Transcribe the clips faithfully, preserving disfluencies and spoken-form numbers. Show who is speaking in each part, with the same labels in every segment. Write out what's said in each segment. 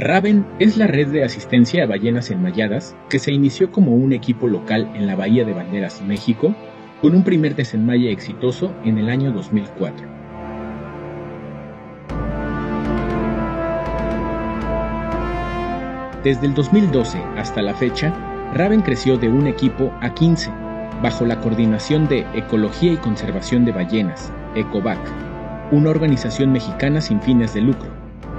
Speaker 1: Raven es la red de asistencia a ballenas enmayadas que se inició como un equipo local en la Bahía de Banderas, México, con un primer desenmaye exitoso en el año dos mil cuatro. Desde el dos mil doce hasta la fecha, Raven creció de un equipo a quince, bajo la coordinación de Ecología y Conservación de Ballenas, ECOBAC, una organización mexicana sin fines de lucro.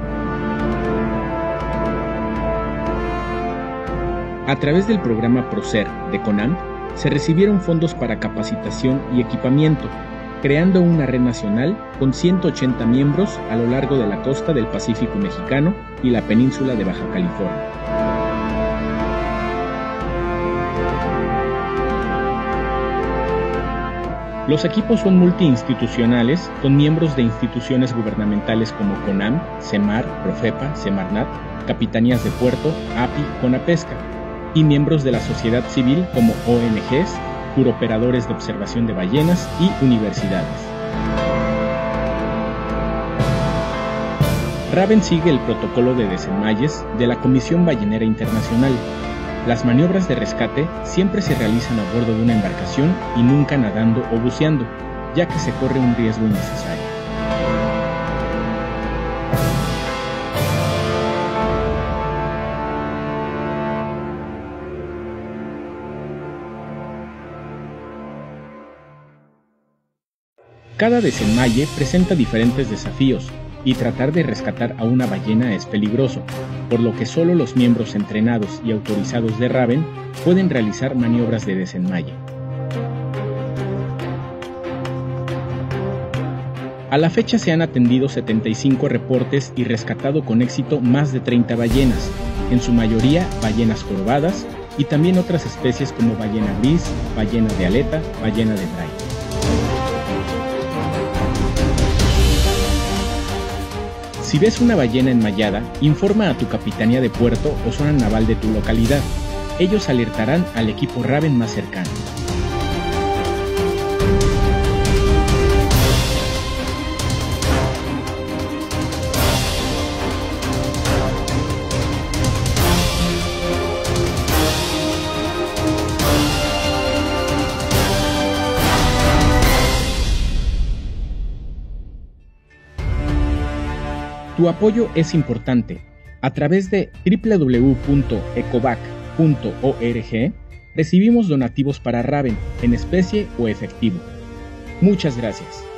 Speaker 1: A través del programa PROCER de CONAMP, se recibieron fondos para capacitación y equipamiento, creando una red nacional con ciento ochenta miembros a lo largo de la costa del Pacífico mexicano y la península de Baja California. Los equipos son multiinstitucionales, con miembros de instituciones gubernamentales como CONAMP, CEMAR, PROFEPA, SEMARNAT, Capitanías de Puerto, API, CONAPESCA, y miembros de la sociedad civil como O N Ges, turoperadores de observación de ballenas y universidades. Raven sigue el protocolo de desenmayes de la Comisión Ballenera Internacional. Las maniobras de rescate siempre se realizan a bordo de una embarcación y nunca nadando o buceando, ya que se corre un riesgo innecesario. Cada desenmaye presenta diferentes desafíos, y tratar de rescatar a una ballena es peligroso, por lo que solo los miembros entrenados y autorizados de Raven pueden realizar maniobras de desenmaye. A la fecha se han atendido setenta y cinco reportes y rescatado con éxito más de treinta ballenas, en su mayoría ballenas jorobadas, y también otras especies como ballena gris, ballena de aleta, ballena de Bray. Si ves una ballena enmayada, informa a tu capitanía de puerto o zona naval de tu localidad. Ellos alertarán al equipo Raven más cercano. Tu apoyo es importante. A través de w w w punto ecobac punto org recibimos donativos para Raven, en especie o efectivo. Muchas gracias.